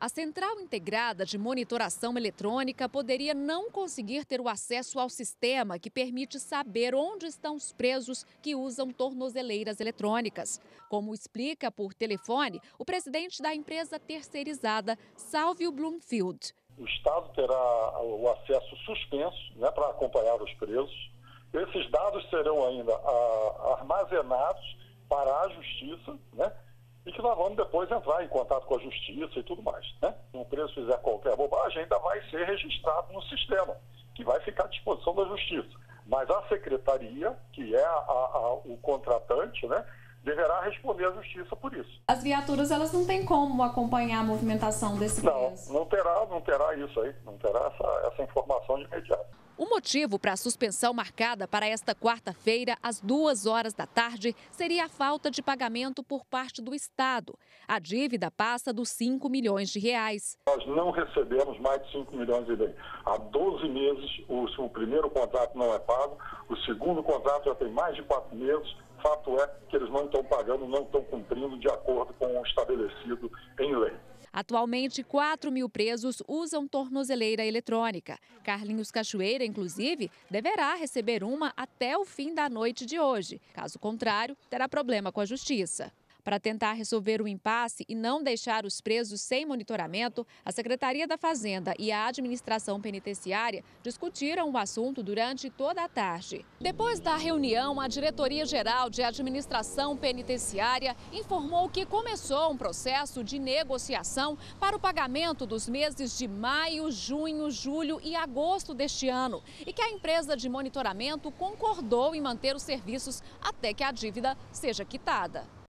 A Central Integrada de Monitoração Eletrônica poderia não conseguir ter o acesso ao sistema que permite saber onde estão os presos que usam tornozeleiras eletrônicas. Como explica por telefone o presidente da empresa terceirizada, Sálvio Bloomfield. O Estado terá o acesso suspenso, para acompanhar os presos. Esses dados serão ainda armazenados para a Justiça, e que nós vamos depois entrar em contato com a Justiça e tudo mais. Se um preso fizer qualquer bobagem, ainda vai ser registrado no sistema, que vai ficar à disposição da Justiça. Mas a Secretaria, que é o contratante, deverá responder à Justiça por isso. As viaturas, elas não têm como acompanhar a movimentação desse preso? Não terá isso aí, não terá essa informação de imediato. O motivo para a suspensão marcada para esta quarta-feira, às 2 horas da tarde, seria a falta de pagamento por parte do Estado. A dívida passa dos 5 milhões de reais. Nós não recebemos mais de 5 milhões e meio. Há 12 meses, o primeiro contrato não é pago, o segundo contrato já tem mais de 4 meses. Fato é que eles não estão pagando, não estão cumprindo de acordo com o estabelecido em lei. Atualmente, 4.000 presos usam tornozeleira eletrônica. Carlinhos Cachoeira, inclusive, deverá receber uma até o fim da noite de hoje. Caso contrário, terá problema com a Justiça. Para tentar resolver o impasse e não deixar os presos sem monitoramento, a Secretaria da Fazenda e a Administração Penitenciária discutiram o assunto durante toda a tarde. Depois da reunião, a Diretoria-Geral de Administração Penitenciária informou que começou um processo de negociação para o pagamento dos meses de maio, junho, julho e agosto deste ano e que a empresa de monitoramento concordou em manter os serviços até que a dívida seja quitada.